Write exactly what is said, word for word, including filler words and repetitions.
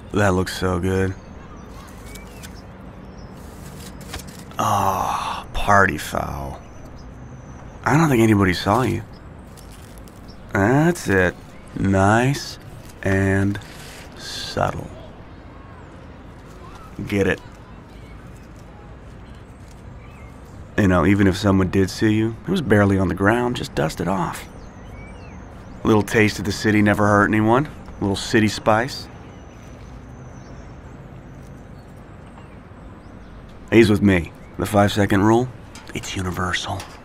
That looks so good. Oh, party foul. I don't think anybody saw you. That's it. Nice and subtle. Get it? You know, even if someone did see you, it was barely on the ground, just dust it off. A little taste of the city never hurt anyone. A little city spice. He's with me. The five second rule, it's universal.